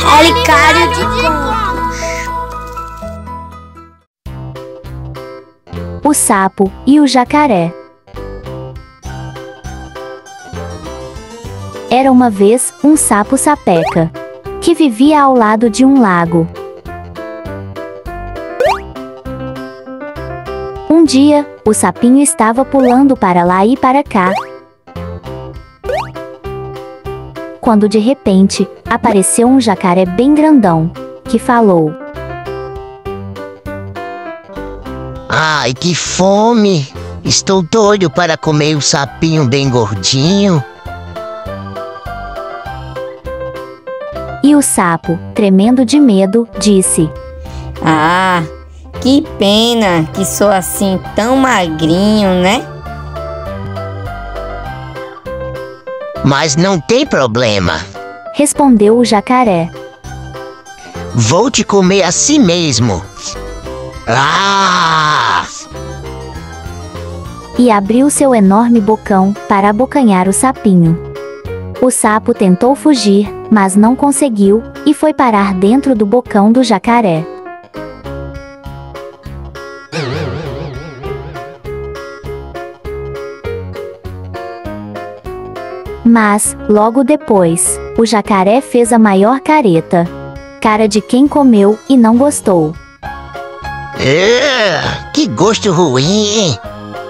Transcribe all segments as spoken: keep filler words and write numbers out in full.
Relicário de contos. O sapo e o jacaré. Era uma vez um sapo sapeca, que vivia ao lado de um lago. Um dia, o sapinho estava pulando para lá e para cá, quando de repente, apareceu um jacaré bem grandão, que falou: Ai, que fome! Estou doido para comer o sapinho bem gordinho. E o sapo, tremendo de medo, disse: Ah, que pena que sou assim tão magrinho, né? Mas não tem problema. Respondeu o jacaré. Vou te comer assim mesmo. Ah! E abriu seu enorme bocão para abocanhar o sapinho. O sapo tentou fugir, mas não conseguiu, e foi parar dentro do bocão do jacaré. Mas, logo depois, o jacaré fez a maior careta. Cara de quem comeu e não gostou. É, que gosto ruim, hein?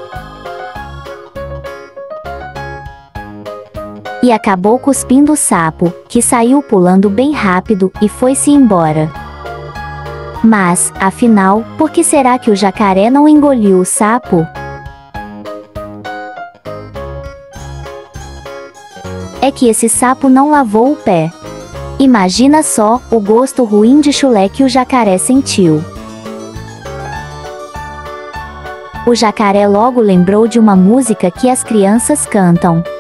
E acabou cuspindo o sapo, que saiu pulando bem rápido e foi-se embora. Mas, afinal, por que será que o jacaré não engoliu o sapo? É que esse sapo não lavou o pé. Imagina só o gosto ruim de chulé que o jacaré sentiu. O jacaré logo lembrou de uma música que as crianças cantam.